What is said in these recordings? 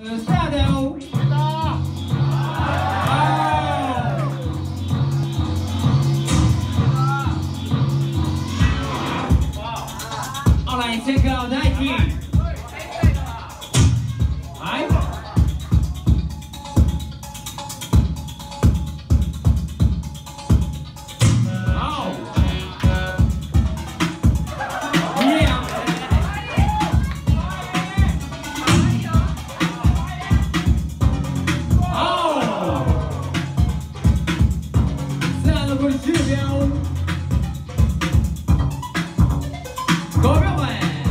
チェックアウト第1位。はい。さあ残り10秒。5秒前。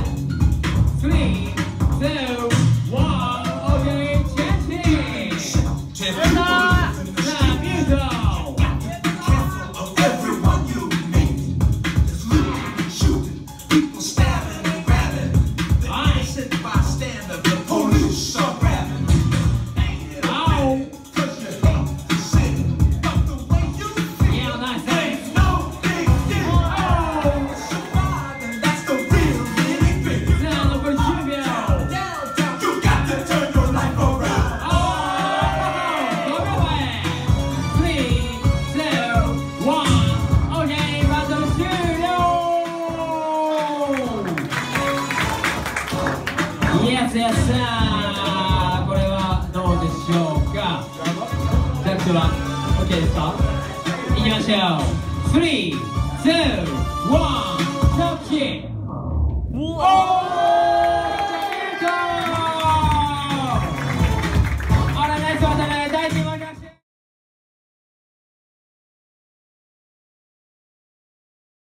さあこれはどうでしょうか。ジャックは OK ですか。いきましょう。3、2、1、ジャッジ。